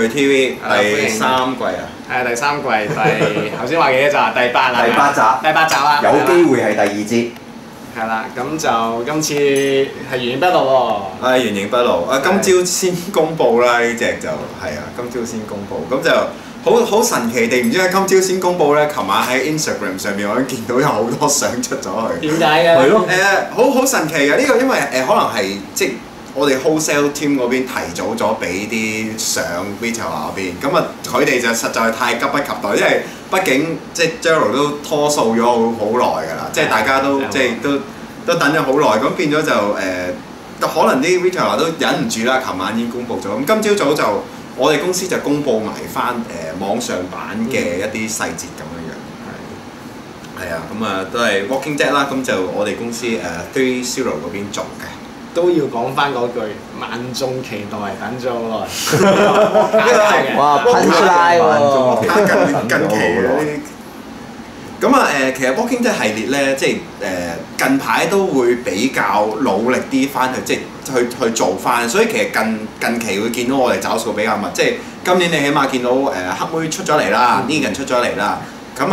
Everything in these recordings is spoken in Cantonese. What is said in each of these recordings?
具 TV 第三季啊， 係第三季頭先話幾多集？第8啦。 第8集， 第8集啦。 有機會係第2節。 係啦，咁就今次係原形畢露喎。 原形畢露啊！今朝先公佈啦，呢隻就係啊，今朝先公佈，咁就好神奇地，唔知點解今朝先公佈咧。琴晚喺 Instagram 上面我已經見到有好多相出咗去。 點解嘅？ 係咯。 好神奇嘅呢個，因為可能係即我哋 wholesale team 嗰邊提早咗俾啲相 retailer 嗰邊，咁啊佢哋就實在係太急不及待，因為畢竟即 Gerald 都拖數咗好耐㗎啦，即係大家都即係都等咗好耐，咁變咗就可能啲 retailer 都忍唔住啦，琴晚已經公佈咗，咁今朝早就我哋公司就公佈埋翻網上版嘅一啲細節咁樣樣。係啊，咁啊都係 Walking Dead 啦，咁就我哋公司30嗰邊做嘅。 都要講翻嗰句，萬眾期待，等咗好耐。 哇，噴出嚟喎！ 近期嘅咁啊其實 Walking Dead 系列咧，即係近排都會比較努力啲翻去，即係去做翻。所以其實近期會見到我哋找數比較密，即係今年你起碼見到黑妹出咗嚟啦 ，Negan 出咗嚟啦。咁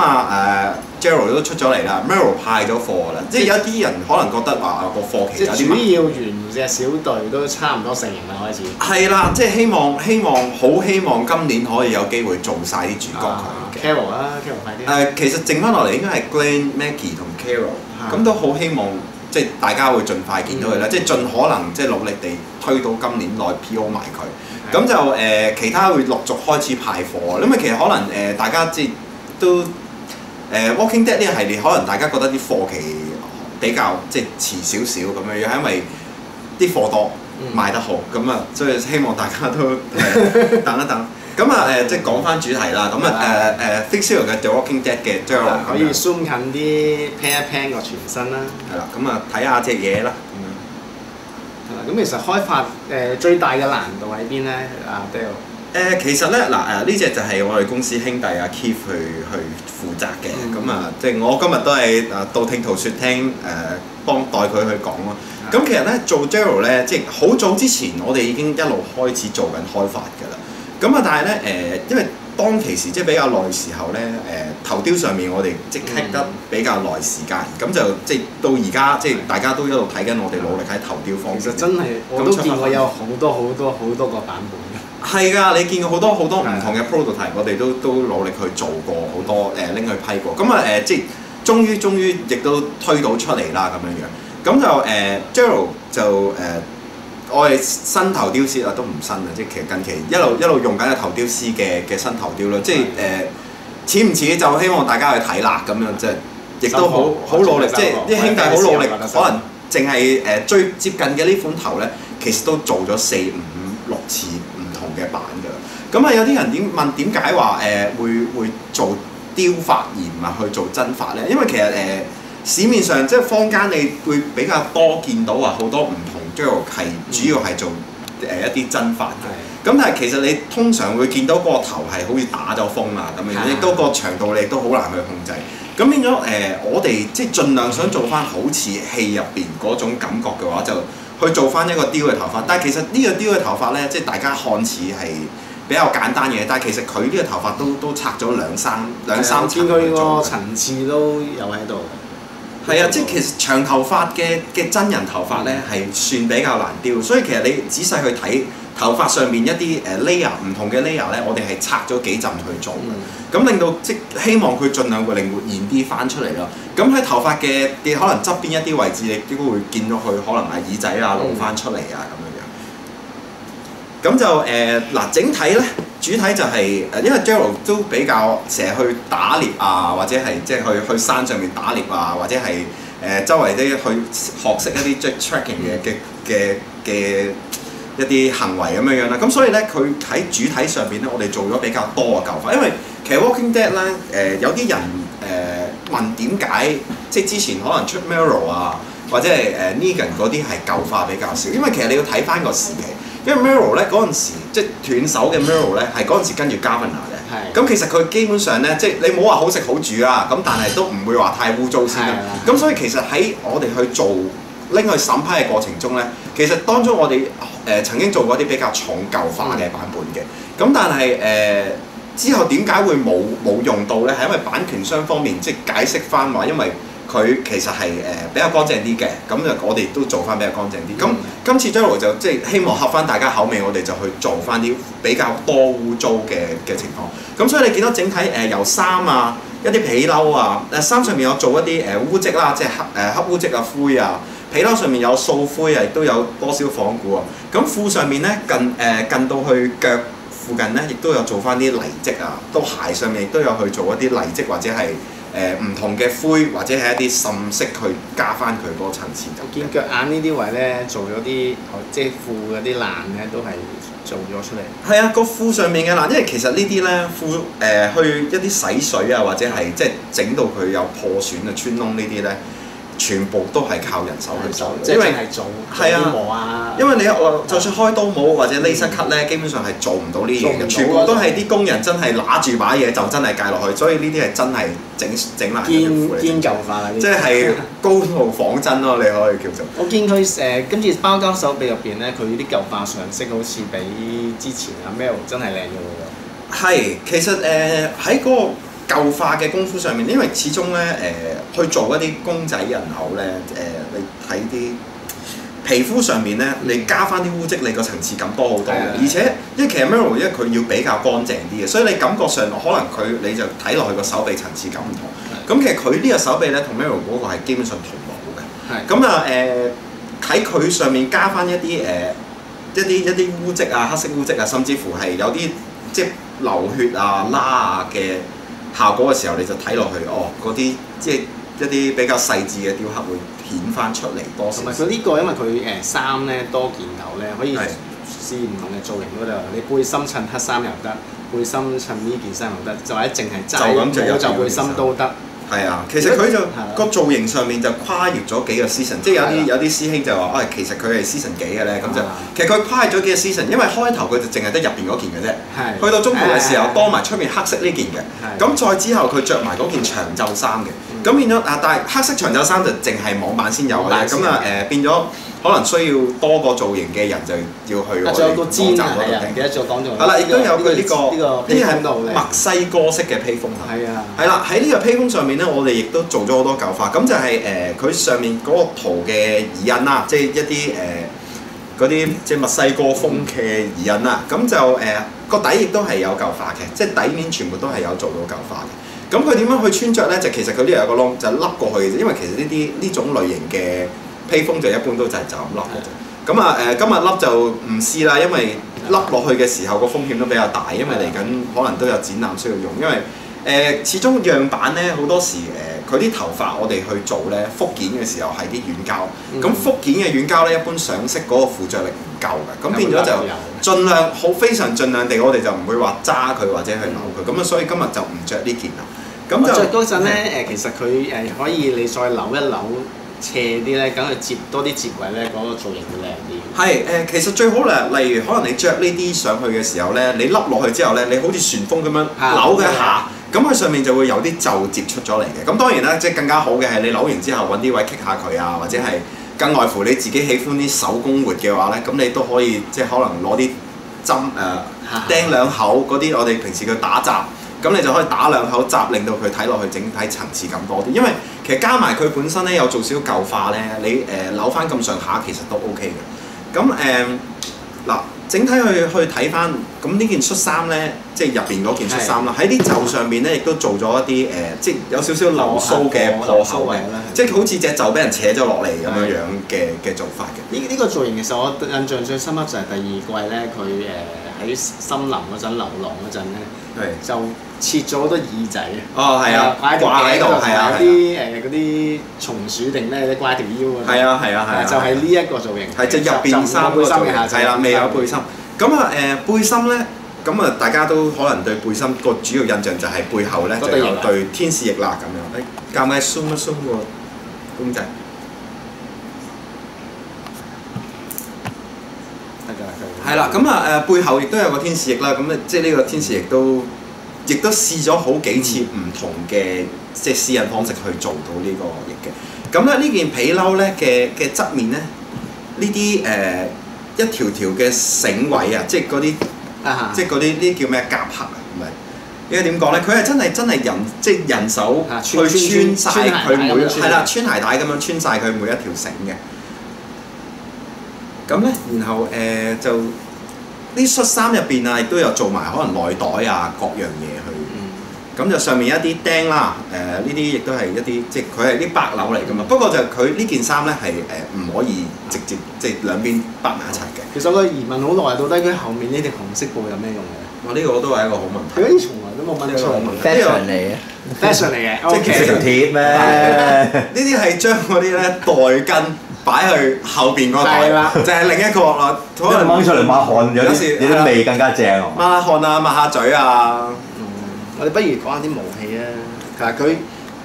Gerald 都出咗嚟啦 ，Meryl 派咗貨啦，即係有啲人可能覺得話個貨期有啲主要原隻小隊都差唔多成型啦，開始。 係啦，即係希望今年可以有機會做晒啲主角佢。 Carol 啦 ，Carol 快啲。 其實剩翻落嚟應該係 Glenn、Maggie 同 Carol，咁都好希望即係大家會盡快見到佢啦，即係盡可能即係努力地推到今年內 PO 埋佢。咁就其他會陸續開始派貨，因為其實可能大家即係都。Walking Dead 呢個系列，可能大家覺得啲貨期比較即係遲少少咁樣樣，係因為啲貨多賣得好，咁啊，所以希望大家都等一等。咁即係講翻主題啦。咁Fixio 嘅 The Walking Dead 嘅 Gerald 可以 zoom 近啲 pan 一 pan 個全身啦。 係啦，咁睇下隻嘢啦。 係啦，咁其實開發最大嘅難度喺邊咧？阿 Dale。 其實咧呢隻就係我哋公司兄弟阿 Keith 去負責嘅，咁即係我今日都係道聽途說聽幫代佢去講咯。咁其實咧做 Gerald 咧，即係好早之前我哋已經一路開始做緊開發㗎啦。咁但係咧因為當其時即係比較耐時候咧，頭雕上面我哋即係得比較耐時間，咁就即係到而家即係大家都一路睇緊我哋努力喺頭雕方面。 其實真係我都見過有好多個版本。 係㗎，你見過好多唔同嘅 prototype，我哋都努力去做過好多拎去批過。咁即係終於亦都推到出嚟啦咁樣樣。咁就Gerald 就我哋新頭雕師都唔新啦，即係其實近期一路用緊嘅頭雕師嘅新頭雕啦。即係似唔似就希望大家去睇啦咁樣，即係亦都好努力，即係啲兄弟好努力，可能淨係最接近嘅呢款頭咧，其實都做咗4、5、6次。嘅版㗎，咁有啲人問點解話會做雕法而唔係去做真法咧？因為其實市面上即係坊間你會比較多見到話好多唔同 Gerald 係主要係做一啲真法嘅，咁但係其實你通常會見到個頭係好似打咗風啊咁樣，亦都個長度你亦都好難去控制。咁變咗我哋即係盡量想做翻好似戲入邊嗰種感覺嘅話就。去做翻一個雕嘅頭髮，但係其實呢個雕嘅頭髮咧，即係大家看似係比較簡單嘅，但係其實佢呢個頭髮都拆咗兩三層去做。見佢個層次都有喺度。 係啊，即係其實長頭髮嘅真人頭髮咧係算比較難雕，所以其實你仔細去睇頭髮上面一啲layer 唔同嘅 layer 咧，我哋係拆咗幾陣去做嘅，咁令到即希望佢盡量會靈活現啲翻出嚟咯。咁喺頭髮嘅可能側邊一啲位置，你都會見到佢可能係耳仔啊露翻出嚟啊咁樣樣。咁就整體咧，主體就係因為 Gerald 都比較成日去打獵啊，或者係即係去山上面打獵啊，或者係周圍啲去學識一啲即係 tracking 嘅一啲行為咁樣樣啦，咁所以咧佢喺主體上邊咧，我哋做咗比較多嘅舊法，因為其實 Walking Dead 咧有啲人問點解即係之前可能出 Meryl 啊或者係Negan 嗰啲係舊化比較少，因為其實你要睇翻個時期，因為 Meryl 咧嗰陣時即係斷手嘅 Meryl 咧係嗰陣時跟住 Governor 嘅，咁其實佢基本上咧即係你冇話好食好煮啊，咁但係都唔會話太污糟先啦，咁所以其實喺我哋去做拎去審批嘅過程中咧，其實當中我哋曾經做過啲比較重舊化嘅版本嘅，咁但係之後點解會冇用到咧？係因為版權雙方面即係解釋翻話，因為佢其實係比較乾淨啲嘅，咁就我哋都做翻比較乾淨啲。咁今次 JERO 就即係希望合翻大家口味，我哋就去做翻啲比較多污糟嘅情況。咁所以你見到整體由衫啊、一啲皮褸啊，衫上面有做一啲污跡啦，即係黑污跡啊、灰啊。皮褸上面有掃灰啊，亦都有多少仿古啊。咁褲上面咧近到去腳附近咧，亦都有做翻啲泥跡啊。到鞋上面亦都有去做一啲泥跡或者係唔同嘅灰或者係一啲滲色去加翻佢嗰個層次感。 我見腳眼呢啲位咧做咗啲即係褲嗰啲爛咧，都係做咗出嚟。 係啊，個褲上面嘅爛，因為其實呢啲咧褲去一啲洗水啊，或者係即係整到佢有破損啊、穿窿呢啲咧。全部都係靠人手去做， 即係係做啲磨啊。 因為你就算開刀帽或者 laser cut 咧，基本上係做唔到呢啲嘢嘅，全部都係啲工人真係揦住把嘢就真係戒落去，所以呢啲係真係整爛嘅褲嚟。 堅舊化啦， 即係高度仿真咯，你可以叫做。 我見佢跟住包膠手臂入邊咧，佢啲舊化上色好似比之前阿 Mel 真係靚咗喎。 係，其實喺嗰個舊化嘅功夫上面，因為始終咧去做一啲公仔人偶咧你睇啲皮膚上面咧，你加翻啲污跡，你個層次感多好多嘅。而且因為其實 Merrell 因為佢要比較乾淨啲嘅，所以你感覺上可能你就睇落去個手臂層次感唔同。咁其實佢呢個手臂咧同 Merrell 嗰個係基本上同模嘅。咁啊喺佢上面加翻一啲污跡啊、黑色污跡啊，甚至乎係有啲即係流血啊、拉啊嘅效果嘅時候，你就睇落去嗰啲即係一啲比較細緻嘅雕刻會顯翻出嚟多少。 同埋佢呢個因為佢衫咧多件頭咧，可以試唔同嘅造型嗰度。你背心襯黑衫又得，背心襯呢件衫又得，就係淨係齋就背心都得。 係啊，其實佢就個造型上面就跨越咗幾個 season， 即係有啲師兄就話其實佢係 season 幾嘅咧，咁就其實佢跨越咗幾個 season，因為開頭佢就淨係得入邊嗰件嘅啫，去到中途嘅時候多埋出面黑色呢件嘅，咁再之後佢着埋嗰件長袖衫嘅，咁變咗但係黑色長袖衫就淨係網版先有嘅，咁變咗可能需要多個造型嘅人就要去我哋網站嗰度訂。 記得再講咗。 係啦，亦都有佢呢個披風係墨西哥式嘅披風。 係啊。 係啦，喺呢個披風上面咧，我哋亦都做咗好多舊化。咁就係佢上面嗰個圖嘅擬印啦，即係一啲嗰啲即係墨西哥風嘅擬印啦。咁就個底亦都係有舊化嘅，即係底面全部都係有做到舊化嘅。咁佢點樣去穿着咧？就其實佢呢度有個窿，就笠過去嘅啫。因為其實呢種類型嘅披風就一般都就咁笠嘅啫。咁今日笠就唔試啦，因為笠落去嘅時候個風險都比較大，因為嚟緊可能都有展覽需要用，因為始終樣板咧好多時佢啲頭髮我哋去做咧復件嘅時候係啲軟膠，咁復件嘅軟膠咧一般上色嗰個附着力唔夠嘅，咁變咗就盡量非常盡量地我哋就唔會話揸佢或者去扭佢，咁所以今日就唔着呢件啦。咁就着嗰陣咧其實佢可以你再扭一扭。斜啲咧，咁佢接多啲接位咧，嗰個造型會靚啲。 係其實最好咧，例如可能你着呢啲上去嘅時候咧，你笠落去之後咧，你好似旋風咁樣扭佢一下，咁佢上面就會有啲皺摺出咗嚟嘅。咁當然啦，即係更加好嘅係你扭完之後揾啲位棘下佢啊，或者係更外乎你自己喜歡啲手工活嘅話咧，咁你都可以即係可能攞啲針釘兩口嗰啲，我哋平時叫打雜。咁你就可以打兩口閘，令到佢睇落去整體層次感多啲。因為其實加埋佢本身咧有做少少舊化咧，你扭翻咁上下其實都 OK 嘅。咁嗱，整體去睇翻，咁呢件恤衫咧，即係入邊嗰件恤衫啦，喺啲袖上面咧亦都做咗一啲即係有少少流蘇嘅破口嘅，即係好似隻袖俾人扯咗落嚟咁樣樣嘅做法嘅。 呢個造型其實我印象最深刻就係第二季咧，佢喺森林嗰陣流浪嗰陣咧，就切咗好多耳仔哦，係啊，掛喺度，係啊， 有啲嗰啲松鼠定咩咧掛條腰嗰啲。 係啊， 就係呢一個造型。 係即係入邊衫個造型，係啦，未有背心。咁背心咧，咁大家都可能對背心個主要印象就係背後咧就有對天使翼啦咁樣。你教咪 zoom 一 zoom 個公仔。係啦，咁背後亦都有個天使翼啦，咁即係呢個天使翼都亦都試咗好幾次唔同嘅即係私隱方式去做到呢個翼嘅。咁咧呢件皮褸咧嘅側面咧，呢啲一條條嘅繩位啊，即係嗰啲即係嗰啲叫咩夾克啊，唔係應該點講咧？佢係真係即係人手去穿晒佢係啦，穿鞋帶咁樣穿晒佢每一條繩嘅。咁咧，然後就啲恤衫入邊啊，亦都有做埋可能內袋啊各樣嘢去。咁就上面一啲釘啦，呢啲亦都係一啲即係佢係啲白紐嚟噶嘛。不過就佢呢件衫咧係唔可以直接即係兩邊包埋一齊嘅。 其實我個疑問好耐，到底佢後面呢條紅色布有咩用嘅？ 哇！呢個都係一個好問題。 佢啲從來都冇問出 fashion 嚟嘅 fashion 嚟嘅， 即係條貼咩？ 呢啲係將嗰啲咧袋巾擺去後邊嗰袋，就係另一個啦。可能掹出嚟抹汗，有啲味更加正啊！ 抹下汗啊，抹下嘴啊。 我哋不如講下啲武器啊。其實佢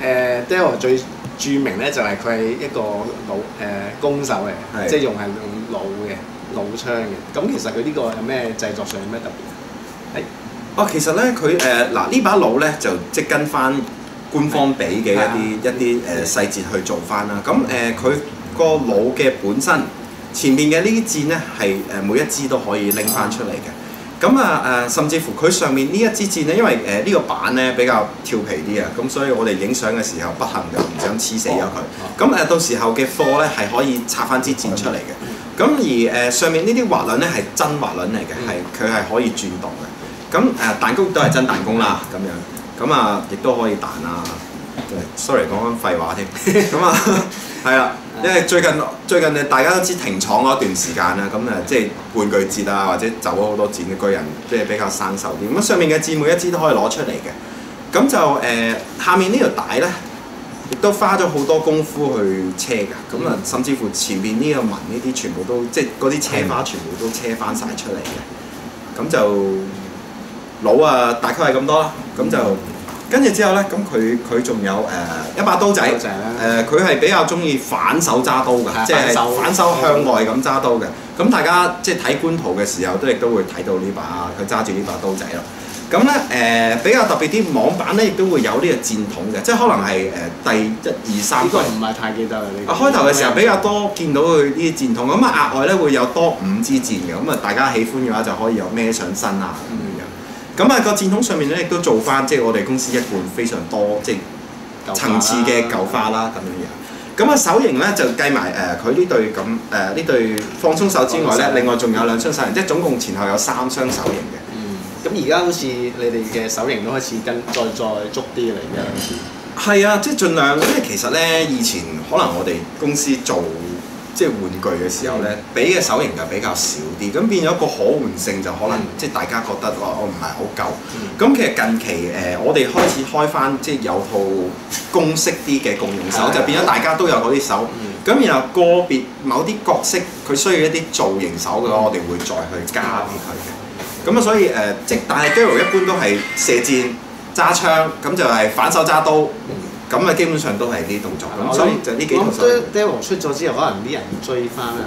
Daryl 最著名咧就係佢係一個弓手嚟，即係用弩槍嘅。咁其實佢呢個有咩製作上有咩特別？ 其實咧佢嗱呢把弩咧就即係跟翻官方俾嘅一啲細節去做翻啦。咁佢個弩嘅本身前面嘅呢啲箭咧係每一支都可以拎翻出嚟嘅。咁甚至乎佢上面呢一支箭咧，因為呢個板咧比較調皮啲啊，咁所以我哋影相嘅時候不幸就唔想黐死咗佢。咁到時候嘅貨咧係可以拆翻支箭出嚟嘅。咁而上面呢啲滑輪咧係真滑輪嚟嘅，佢係可以轉動嘅。咁彈弓都係真彈弓啦，咁樣。咁亦都可以彈啊。sorry 講緊廢話添。咁係啦。因為最近大家都知停廠嗰段時間啦，咁即係玩具節啊，或者走咗好多箭嘅巨人，即係比較生手啲。咁上面嘅箭每一支都可以攞出嚟嘅。咁就下面呢條帶咧，亦都花咗好多功夫去車㗎。咁甚至乎前面呢個紋呢啲全部都即係嗰啲車花全部都車翻晒出嚟嘅。咁就弩大概係咁多啦。咁就跟住之後咧，咁佢仲有一把刀仔，佢係比較中意反手揸刀㗎，即係反手向外咁揸刀嘅。咁大家即係睇官圖嘅時候，亦都會睇到呢把佢揸住呢把刀仔咯。咁咧比較特別啲網版咧，亦都會有呢個箭筒嘅，即係可能係第1、2、3。呢個唔係太記得啦。呢個開頭嘅時候比較多見到佢呢啲箭筒，咁額外咧會有多5支箭嘅，咁大家喜歡嘅話就可以有孭上身啊咁樣。咁個箭筒上面咧亦都做翻，即係我哋公司一貫非常多即係層次嘅舊花啦咁樣樣。咁手型咧就計埋佢呢對呢對放鬆手之外咧，另外仲有2雙手型，即係總共前後有3雙手型嘅。 咁而家好似你哋嘅手型都開始再足啲嚟嘅。 係啊，即係盡量，因為其實咧以前可能我哋公司做即係玩具嘅時候咧，俾嘅手型就比較少啲，咁變咗個可換性就可能即係大家覺得話我唔係好夠。咁其實近期我哋開始開翻即係有套公式啲嘅共用手，就變咗大家都有嗰啲手。咁然後個別某啲角色佢需要一啲造型手嘅話，我哋會再去加啲佢嘅。咁所以即係但係 Daryl 一般都係射箭、揸槍，咁就係反手揸刀。咁基本上都係啲動作，咁所以就呢幾套手。 Daryl 出咗之後，可能啲人追翻啊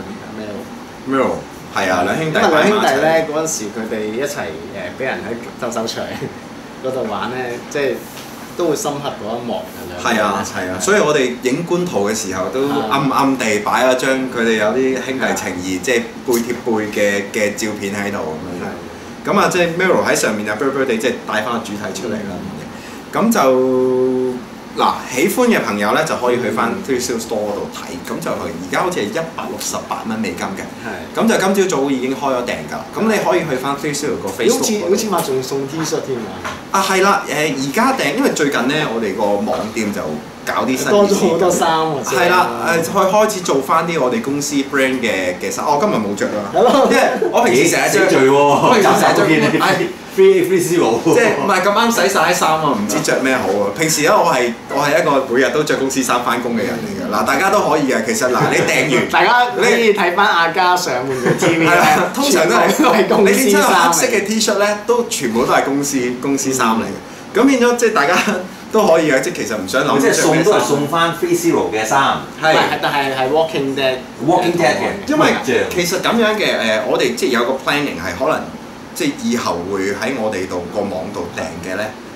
Mero 係啊，兩兄弟。 因為兩兄弟咧嗰陣時，佢哋一齊俾人喺鬥獸場嗰度玩咧，即係都會深刻嗰一幕嘅。 係啊，所以我哋影官圖嘅時候都暗地擺咗張佢哋有啲兄弟情誼，即係背貼背嘅照片喺度咁樣。咁即係 Mero 喺上面啊 ，bird 地即係帶翻個主題出嚟啦。咁就。嗱，喜歡嘅朋友咧就可以去翻 3 Seal Store 度睇，咁就而家好似係168蚊美金嘅，咁就今朝早已經開咗訂㗎。咁你可以去翻3 Seal 個 Facebook。 好似話仲送 T-shirt 添啊！ 係啦，而家訂，因為最近咧我哋個網店就搞啲新多咗好多衫喎。 係啦，開始做翻啲我哋公司 brand 嘅衫。我今日冇着啦，因為我平時成日着罪喎，我平時成日着。free Zero 即係唔係咁啱洗晒啲衫啊？唔知着咩好啊！平時咧我係一個每日都着公司衫翻工嘅人嚟嘅。嗱，大家都可以嘅。其實嗱，你訂完， 大家可以睇翻阿嘉上玩具 TV 咧， 通常都係公司衫。 你見到黑色嘅 T-shirt 咧，都全部都係公司衫嚟嘅。咁變咗即係大家都可以嘅，即係其實唔想諗。 即係送都係送翻 free Zero 嘅衫。 係，但係 Walking Dead 嘅。因為其實咁樣嘅我哋即係有個 planning 係可能。即係以後會喺我哋度個網度訂嘅咧，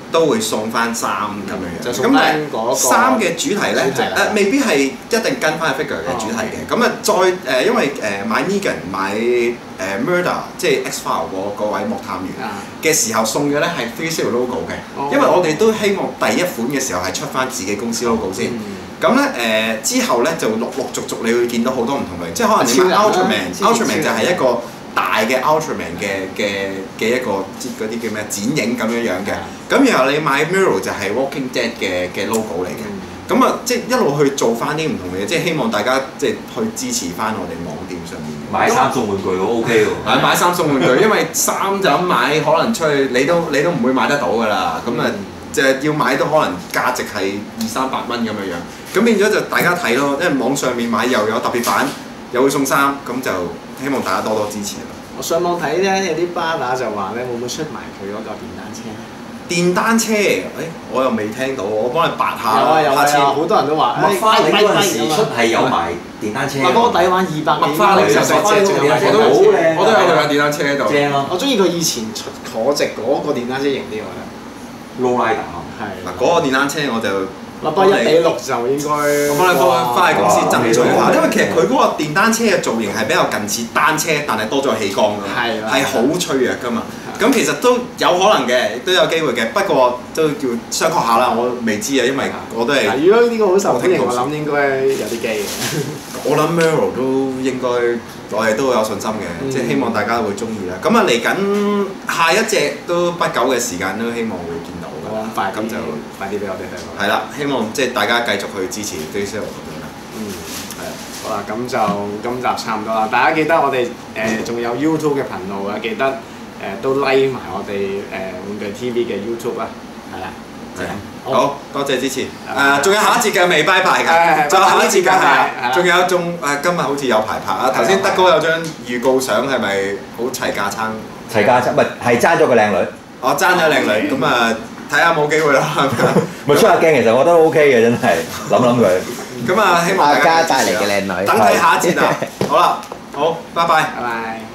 都會送翻衫咁樣樣。 就送翻嗰個衫嘅主題咧，未必係一定跟翻 figure 嘅主題嘅。咁啊，再因為買 Negan 買Murder 即係 X-File 嗰位莫探員嘅時候送嘅咧係 Free Zero logo 嘅，因為我哋都希望第一款嘅時候係出翻自己公司 logo 先。咁咧之後咧就陸續你會見到好多唔同類，即係可能你買 Ultraman 就係一個大嘅 Ultraman 嘅一個嗰啲叫咩剪影咁樣樣嘅。咁然後你買 Mirror 就係 Walking Dead 嘅 logo 嚟嘅。咁啊，即係一路去做翻啲唔同嘅嘢，即係希望大家即係去支持翻我哋網店上面。 買衫送玩具都 OK 喎。 係買衫送玩具，因為衫就咁買，可能出去你都唔會買得到㗎啦。咁啊，就係要買都可能價值係200-300蚊咁樣樣。咁變咗就大家睇咯，因為網上面買又有特別版，又會送衫，咁就希望大家多多支持啦。 我上網睇咧，有啲巴打就話咧，會唔會出埋佢嗰嚿電單車？ 電單車，我又未聽到，我幫你拔下。 有啊，好多人都話。 麥花臣嗰陣時出係有埋電單車。 麥哥抵玩200幾。麥花臣就我都有佢架電單車喺度。正咯。我中意佢以前坐直嗰個電單車型啲，我覺得。 Low Rider。 係。嗱，嗰個電單車我就。 不過1:6就應該， 我幫你翻去公司爭取下，因為其實佢嗰個電單車嘅造型係比較近似單車，但係多咗氣缸咯，係好脆弱噶嘛。咁其實都有可能嘅，都有機會嘅，不過都叫商榷下啦。我未知啊，因為我都係。 如果呢個好受歡迎，我諗應該有啲機嘅。 我諗 Mirror 都應該，我哋都有信心嘅，即係希望大家會中意啦。咁啊，嚟緊下一隻都不久嘅時間都希望會見到。 快咁就快啲俾我哋睇到。 係啦，希望即係大家繼續去支持 Free Zero 咁樣啦。係啊。 好啦，咁就今集差唔多啦。大家記得我哋仲有 YouTube 嘅頻道啊，記得都 like 埋我哋玩具 TV 嘅 YouTube 啦。係啦。 係。好多謝支持。仲有下一節嘅未拜拜㗎。仲有下一節㗎係。仲有今日好似有排拍啊！頭先德哥有張預告相係咪好齊架撐？ 齊架撐，唔係爭咗個靚女。 我爭咗靚女，咁啊〜睇下冇機會啦， 咪出下鏡，其實我覺得 OK 嘅，真係諗佢。 咁啊，希望大家帶嚟嘅靚女。 等睇下一節啊！好啦，好，拜拜。 拜拜。